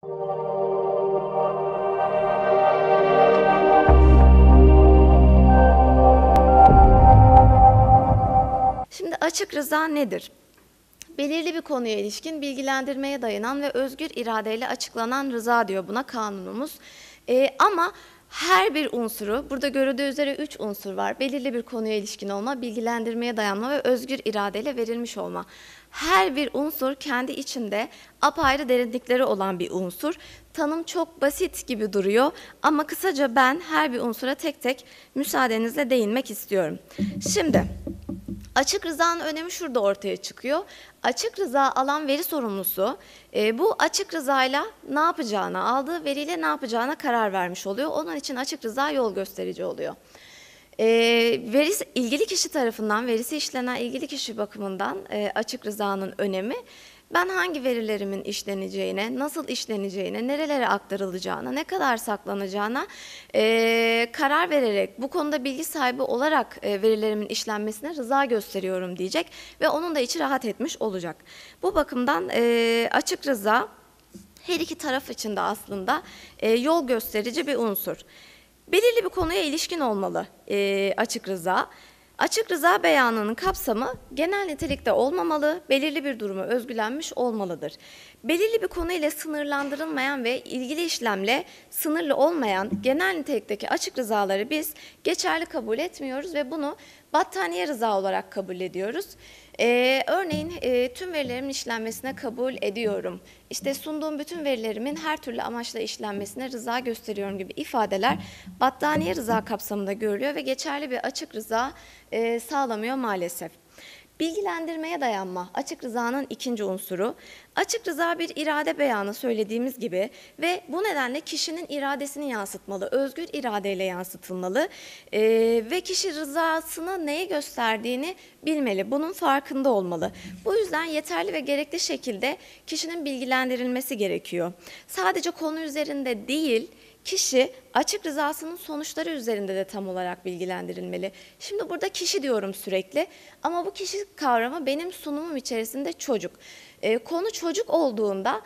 Şimdi açık rıza nedir? Belirli bir konuya ilişkin bilgilendirmeye dayanan ve özgür iradeyle açıklanan rıza diyor buna kanunumuz. Ama her bir unsuru, burada görüldüğü üzere 3 unsur var. Belirli bir konuya ilişkin olma, bilgilendirmeye dayanma ve özgür iradeyle verilmiş olma. Her bir unsur kendi içinde apayrı derinlikleri olan bir unsur. Tanım çok basit gibi duruyor ama kısaca ben her bir unsura tek tek müsaadenizle değinmek istiyorum. Şimdi açık rızanın önemi şurada ortaya çıkıyor. Açık rıza alan veri sorumlusu bu açık rızayla ne yapacağına, aldığı veriyle ne yapacağına karar vermiş oluyor. Onun için açık rıza yol gösterici oluyor. İlgili kişi tarafından, verisi işlenen ilgili kişi bakımından açık rızanın önemi, ben hangi verilerimin işleneceğine, nasıl işleneceğine, nerelere aktarılacağına, ne kadar saklanacağına karar vererek, bu konuda bilgi sahibi olarak verilerimin işlenmesine rıza gösteriyorum diyecek ve onun da içi rahat etmiş olacak. Bu bakımdan açık rıza her iki taraf için de aslında yol gösterici bir unsur. Belirli bir konuya ilişkin olmalı açık rıza. Açık rıza beyanının kapsamı genel nitelikte olmamalı, belirli bir duruma özgülenmiş olmalıdır. Belirli bir konu ile sınırlandırılmayan ve ilgili işlemle sınırlı olmayan genel nitelikteki açık rızaları biz geçerli kabul etmiyoruz ve bunu battaniye rıza olarak kabul ediyoruz. Örneğin tüm verilerimin işlenmesine kabul ediyorum. İşte sunduğum bütün verilerimin her türlü amaçla işlenmesine rıza gösteriyorum gibi ifadeler battaniye rıza kapsamında görülüyor ve geçerli bir açık rıza sağlamıyor maalesef. Bilgilendirmeye dayanma, açık rızanın ikinci unsuru. Açık rıza bir irade beyanı söylediğimiz gibi ve bu nedenle kişinin iradesini yansıtmalı, özgür iradeyle yansıtılmalı ve kişi rızasını neye gösterdiğini bilmeli, bunun farkında olmalı. Bu yüzden yeterli ve gerekli şekilde kişinin bilgilendirilmesi gerekiyor. Sadece konu üzerinde değil, kişi açık rızasının sonuçları üzerinde de tam olarak bilgilendirilmeli. Şimdi burada kişi diyorum sürekli ama bu kişi kavramı benim sunumum içerisinde çocuk. Konu çocuk olduğunda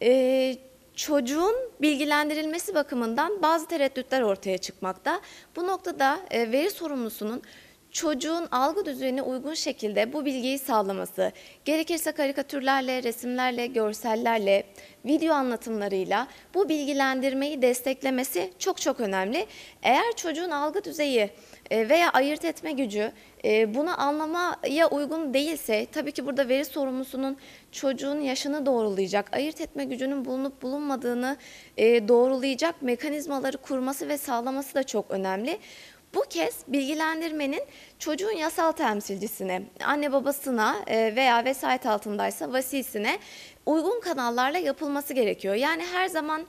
çocuğun bilgilendirilmesi bakımından bazı tereddütler ortaya çıkmakta. Bu noktada veri sorumlusunun çocuğun algı düzeyine uygun şekilde bu bilgiyi sağlaması, gerekirse karikatürlerle, resimlerle, görsellerle, video anlatımlarıyla bu bilgilendirmeyi desteklemesi çok önemli. Eğer çocuğun algı düzeyi veya ayırt etme gücü bunu anlamaya uygun değilse, tabii ki burada veri sorumlusunun çocuğun yaşını doğrulayacak, ayırt etme gücünün bulunup bulunmadığını doğrulayacak mekanizmaları kurması ve sağlaması da çok önemli. Bu kez bilgilendirmenin çocuğun yasal temsilcisine, anne babasına veya vesayet altındaysa vasisine uygun kanallarla yapılması gerekiyor. Yani her zaman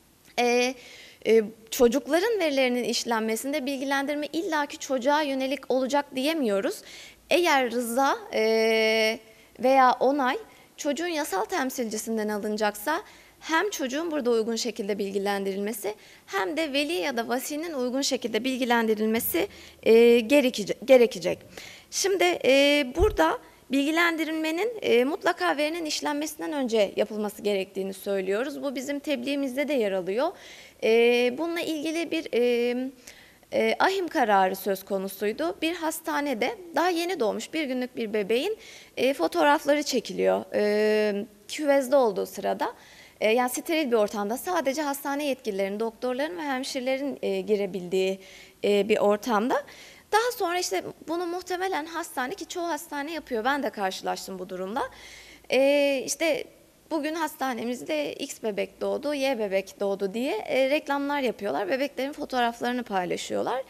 çocukların verilerinin işlenmesinde bilgilendirme illaki çocuğa yönelik olacak diyemiyoruz. Eğer rıza veya onay çocuğun yasal temsilcisinden alınacaksa, hem çocuğun burada uygun şekilde bilgilendirilmesi hem de veli ya da vasinin uygun şekilde bilgilendirilmesi gerekecek. Şimdi burada bilgilendirilmenin mutlaka verinin işlenmesinden önce yapılması gerektiğini söylüyoruz. Bu bizim tebliğimizde de yer alıyor. Bununla ilgili bir ahim kararı söz konusuydu. Bir hastanede daha yeni doğmuş bir günlük bir bebeğin fotoğrafları çekiliyor küvezde olduğu sırada. Yani steril bir ortamda sadece hastane yetkililerinin, doktorların ve hemşirelerin girebildiği bir ortamda. Daha sonra işte bunu muhtemelen hastane, ki çoğu hastane yapıyor, ben de karşılaştım bu durumda. İşte bugün hastanemizde X bebek doğdu, Y bebek doğdu diye reklamlar yapıyorlar. Bebeklerin fotoğraflarını paylaşıyorlar.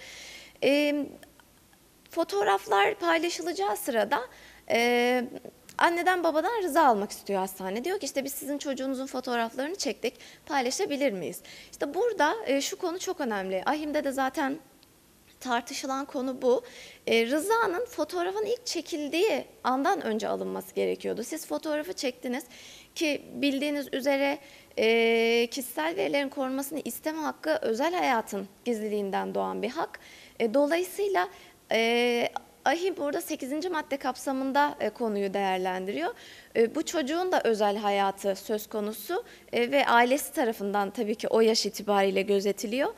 Fotoğraflar paylaşılacağı sırada anneden babadan rıza almak istiyor hastane. Diyor ki işte biz sizin çocuğunuzun fotoğraflarını çektik, paylaşabilir miyiz? İşte burada şu konu çok önemli. AHİM'de de zaten tartışılan konu bu. Rızanın fotoğrafın ilk çekildiği andan önce alınması gerekiyordu. Siz fotoğrafı çektiniz ki bildiğiniz üzere kişisel verilerin korunmasını isteme hakkı özel hayatın gizliliğinden doğan bir hak. Dolayısıyla AHİ burada 8. madde kapsamında konuyu değerlendiriyor. Bu çocuğun da özel hayatı söz konusu ve ailesi tarafından tabii ki o yaş itibariyle gözetiliyor.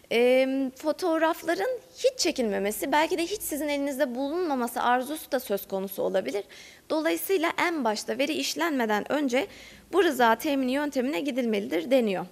Fotoğrafların hiç çekilmemesi, belki de hiç sizin elinizde bulunmaması arzusu da söz konusu olabilir. Dolayısıyla en başta veri işlenmeden önce bu rıza temini yöntemine gidilmelidir deniyor.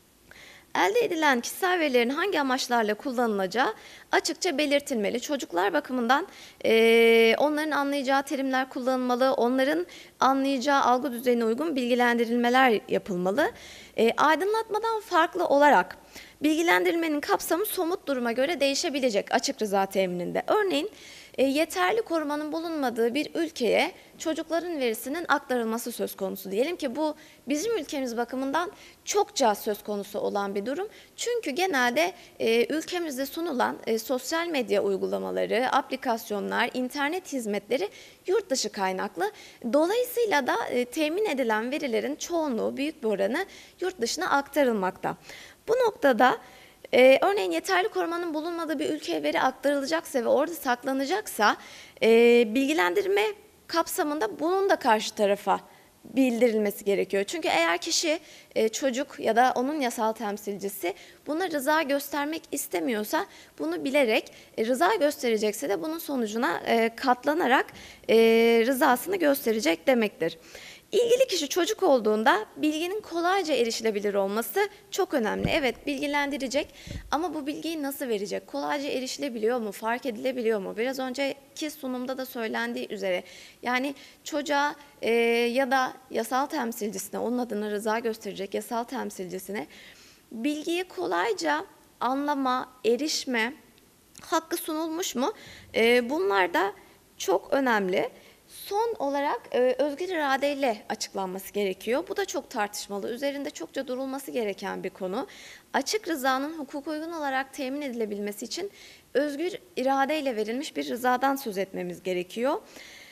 Elde edilen kişisel verilerin hangi amaçlarla kullanılacağı açıkça belirtilmeli. Çocuklar bakımından onların anlayacağı terimler kullanılmalı, onların anlayacağı algı düzeyine uygun bilgilendirilmeler yapılmalı. Aydınlatmadan farklı olarak bilgilendirilmenin kapsamı somut duruma göre değişebilecek açık rıza temininde. Örneğin yeterli korumanın bulunmadığı bir ülkeye çocukların verisinin aktarılması söz konusu. Diyelim ki bu bizim ülkemiz bakımından çokça söz konusu olan bir durum. Çünkü genelde ülkemizde sunulan sosyal medya uygulamaları, aplikasyonlar, internet hizmetleri yurt dışı kaynaklı. Dolayısıyla da temin edilen verilerin çoğunluğu, büyük bir oranı yurt dışına aktarılmakta. Bu noktada örneğin yeterli korumanın bulunmadığı bir ülkeye veri aktarılacaksa ve orada saklanacaksa bilgilendirme kapsamında bunun da karşı tarafa bildirilmesi gerekiyor. Çünkü eğer kişi, çocuk ya da onun yasal temsilcisi buna rıza göstermek istemiyorsa bunu bilerek, rıza gösterecekse de bunun sonucuna katlanarak rızasını gösterecek demektir. İlgili kişi çocuk olduğunda bilginin kolayca erişilebilir olması çok önemli. Evet, bilgilendirecek ama bu bilgiyi nasıl verecek? Kolayca erişilebiliyor mu? Fark edilebiliyor mu? Biraz önceki sunumda da söylendiği üzere yani çocuğa ya da yasal temsilcisine, onun adına rıza gösterecek yasal temsilcisine bilgiyi kolayca anlama, erişme hakkı sunulmuş mu? Bunlar da çok önemli. Son olarak özgür iradeyle açıklanması gerekiyor. Bu da çok tartışmalı, üzerinde çokça durulması gereken bir konu. Açık rızanın hukuka uygun olarak temin edilebilmesi için özgür iradeyle verilmiş bir rızadan söz etmemiz gerekiyor.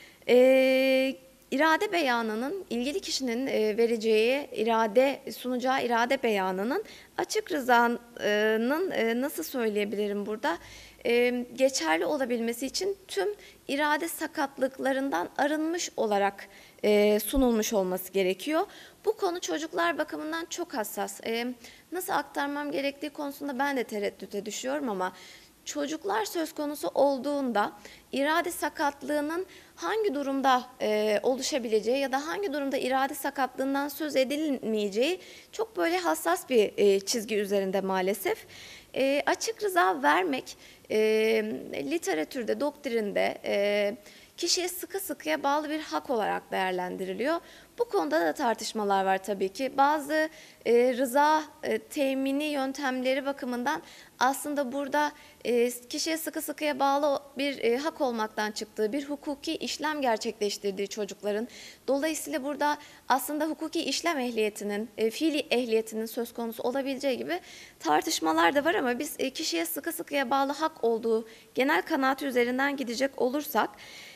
İrade beyanının, ilgili kişinin sunacağı irade beyanının açık rızanın nasıl söyleyebilirim burada? Geçerli olabilmesi için tüm irade sakatlıklarından arınmış olarak sunulmuş olması gerekiyor. Bu konu çocuklar bakımından çok hassas. Nasıl aktarmam gerektiği konusunda ben de tereddüte düşüyorum ama çocuklar söz konusu olduğunda irade sakatlığının hangi durumda oluşabileceği ya da hangi durumda irade sakatlığından söz edilmeyeceği çok böyle hassas bir çizgi üzerinde maalesef. Açık rıza vermek literatürde, doktrinde kişiye sıkı sıkıya bağlı bir hak olarak değerlendiriliyor. Bu konuda da tartışmalar var tabii ki. Bazı rıza temini yöntemleri bakımından aslında burada kişiye sıkı sıkıya bağlı bir hak olmaktan çıktığı, bir hukuki işlem gerçekleştirdiği çocukların, dolayısıyla burada aslında hukuki işlem ehliyetinin, fiili ehliyetinin söz konusu olabileceği gibi tartışmalar da var ama biz kişiye sıkı sıkıya bağlı hak olduğu genel kanaati üzerinden gidecek olursak,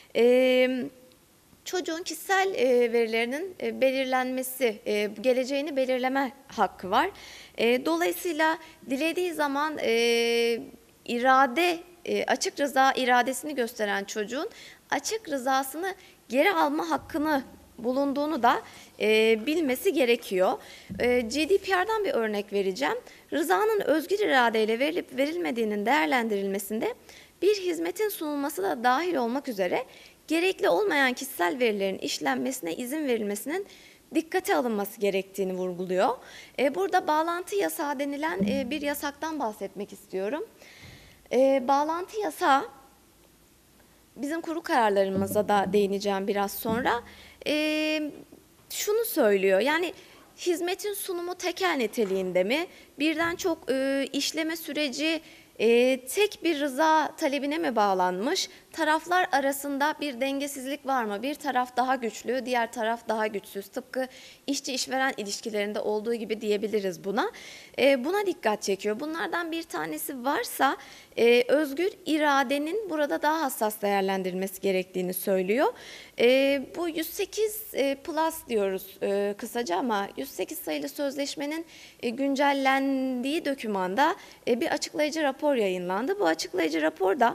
çocuğun kişisel verilerinin belirlenmesi, geleceğini belirleme hakkı var. Dolayısıyla dilediği zaman açık rıza iradesini gösteren çocuğun açık rızasını geri alma hakkını bulunduğunu da bilmesi gerekiyor. GDPR'dan bir örnek vereceğim. Rızanın özgür iradeyle verilip verilmediğinin değerlendirilmesinde bir hizmetin sunulması da dahil olmak üzere gerekli olmayan kişisel verilerin işlenmesine izin verilmesinin dikkate alınması gerektiğini vurguluyor. Burada bağlantı yasağı denilen bir yasaktan bahsetmek istiyorum. Bağlantı yasağı, bizim kurul kararlarımıza da değineceğim biraz sonra, şunu söylüyor, yani hizmetin sunumu tekel niteliğinde mi, birden çok işleme süreci tek bir rıza talebine mi bağlanmış, taraflar arasında bir dengesizlik var mı? Bir taraf daha güçlü, diğer taraf daha güçsüz. Tıpkı işçi-işveren ilişkilerinde olduğu gibi diyebiliriz buna. Buna dikkat çekiyor. Bunlardan bir tanesi varsa özgür iradenin burada daha hassas değerlendirilmesi gerektiğini söylüyor. Bu 108 plus diyoruz kısaca ama 108 sayılı sözleşmenin güncellendiği dokümanda bir açıklayıcı rapor yayınlandı. Bu açıklayıcı raporda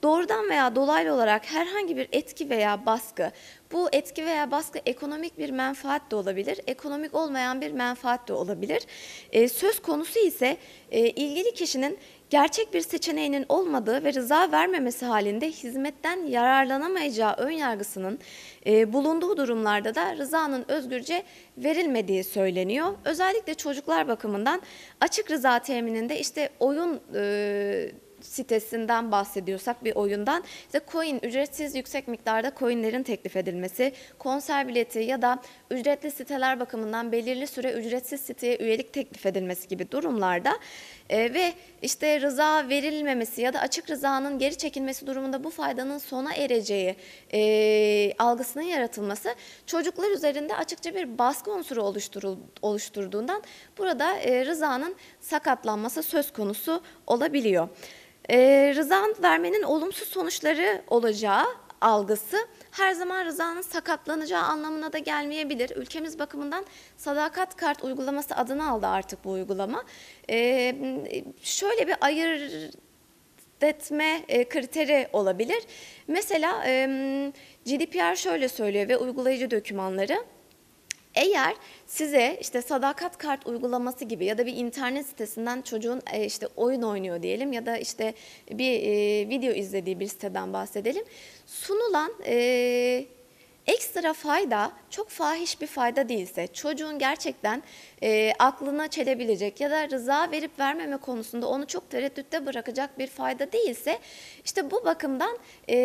doğrudan veya dolaylı olarak herhangi bir etki veya baskı, bu etki veya baskı ekonomik bir menfaat de olabilir, ekonomik olmayan bir menfaat de olabilir. Söz konusu ise ilgili kişinin gerçek bir seçeneğinin olmadığı ve rıza vermemesi halinde hizmetten yararlanamayacağı önyargısının bulunduğu durumlarda da rızanın özgürce verilmediği söyleniyor. Özellikle çocuklar bakımından açık rıza temininde işte oyun sitesinden bahsediyorsak, bir oyundan işte coin, ücretsiz yüksek miktarda coinlerin teklif edilmesi, konser bileti ya da ücretli siteler bakımından belirli süre ücretsiz siteye üyelik teklif edilmesi gibi durumlarda ve işte rıza verilmemesi ya da açık rızanın geri çekilmesi durumunda bu faydanın sona ereceği algısının yaratılması çocuklar üzerinde açıkça bir baskı unsuru oluşturduğundan burada rızanın sakatlanması söz konusu olabiliyor. Rıza vermenin olumsuz sonuçları olacağı algısı her zaman rızanın sakatlanacağı anlamına da gelmeyebilir. Ülkemiz bakımından sadakat kart uygulaması adını aldı artık bu uygulama. Şöyle bir ayırt etme kriteri olabilir. Mesela GDPR şöyle söylüyor ve uygulayıcı dokümanları. Eğer size işte sadakat kart uygulaması gibi ya da bir internet sitesinden çocuğun işte oyun oynuyor diyelim ya da işte bir video izlediği bir siteden bahsedelim. Sunulan ekstra fayda çok fahiş bir fayda değilse, çocuğun gerçekten aklına çelebilecek ya da rıza verip vermeme konusunda onu çok tereddütte bırakacak bir fayda değilse, işte bu bakımdan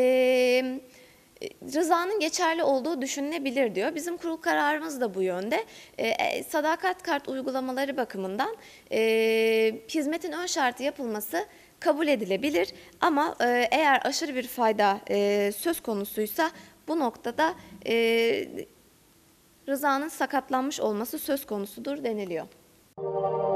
rızanın geçerli olduğu düşünülebilir diyor. Bizim kurul kararımız da bu yönde. Sadakat kart uygulamaları bakımından hizmetin ön şartı yapılması kabul edilebilir. Ama eğer aşırı bir fayda söz konusuysa bu noktada rızanın sakatlanmış olması söz konusudur deniliyor.